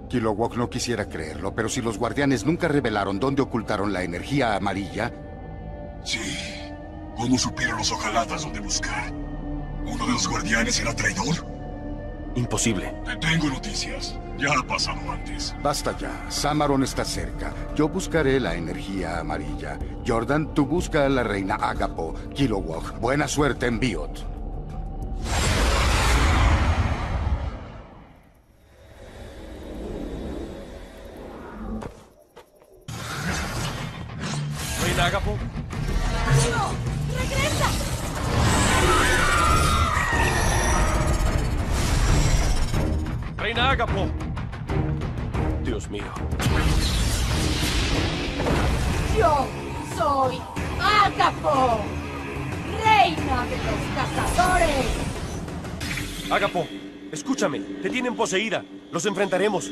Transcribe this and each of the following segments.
Kilowog no quisiera creerlo, pero si los guardianes nunca revelaron dónde ocultaron la energía amarilla... Sí. ¿Cómo supieron los Ojalatas dónde buscar? ¿Uno de los guardianes era traidor? Imposible. Te tengo noticias. Ya ha pasado antes. Basta ya. Samaron está cerca. Yo buscaré la energía amarilla. Jordan, tú busca a la reina Agapo. Kilowog, buena suerte en Biot. ¿Reina Agapo? ¡No! ¡Regresa! ¡Reina Agapo! Dios mío. Yo soy Agapo, reina de los cazadores. Agapo, escúchame. Te tienen poseída. Los enfrentaremos.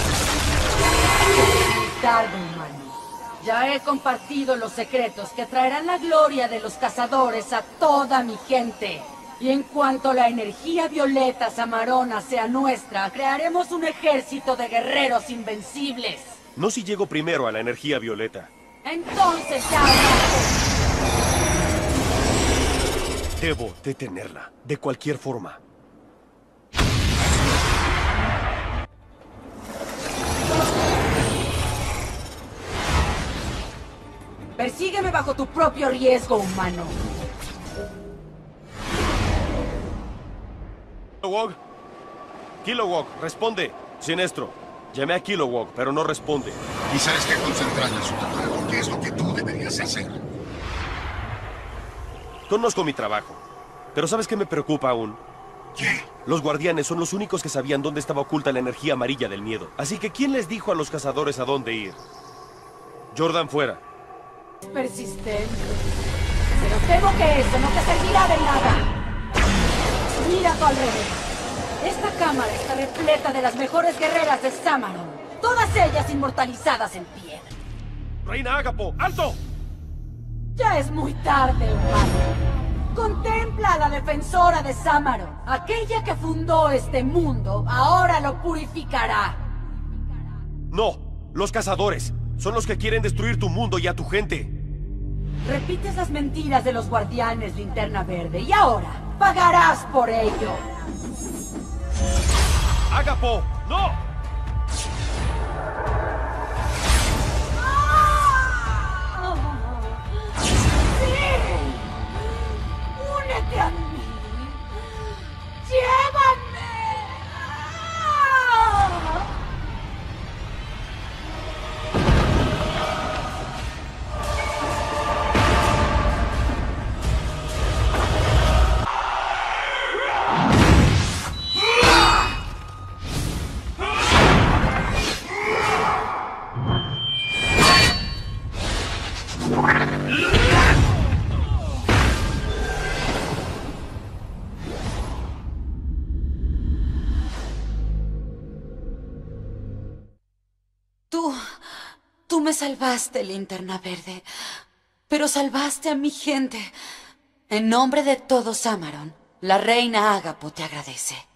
Tarde, humano. Ya he compartido los secretos que traerán la gloria de los cazadores a toda mi gente. Y en cuanto la energía violeta Samarona sea nuestra, crearemos un ejército de guerreros invencibles. No si llego primero a la energía violeta. Entonces ya... Debo detenerla, de cualquier forma. Persígueme bajo tu propio riesgo, humano. Kilowog. Kilowog, responde. Sinestro. Llamé a Kilowog, pero no responde. Quizá esté concentrada en su trabajo, que es lo que tú deberías hacer. Conozco mi trabajo. Pero ¿sabes qué me preocupa aún? ¿Qué? Los guardianes son los únicos que sabían dónde estaba oculta la energía amarilla del miedo. Así que ¿quién les dijo a los cazadores a dónde ir? Jordan fuera. Persistente. Pero temo que eso no te servirá de nada. Mira a tu alrededor. Esta cámara está repleta de las mejores guerreras de Samaron. Todas ellas inmortalizadas en piedra. ¡Reina Agapo! ¡Alto! Ya es muy tarde, humano. Contempla a la defensora de Samaron. Aquella que fundó este mundo, ahora lo purificará. No, los cazadores. Son los que quieren destruir tu mundo y a tu gente. Repites las mentiras de los guardianes, Linterna Verde, y ahora pagarás por ello. ¡Agapo! ¡No! ¡Sí! ¡Únete a mí! ¡Llévame! Tú me salvaste, Linterna Verde, pero salvaste a mi gente. En nombre de todo Samaron, la reina Agapo te agradece.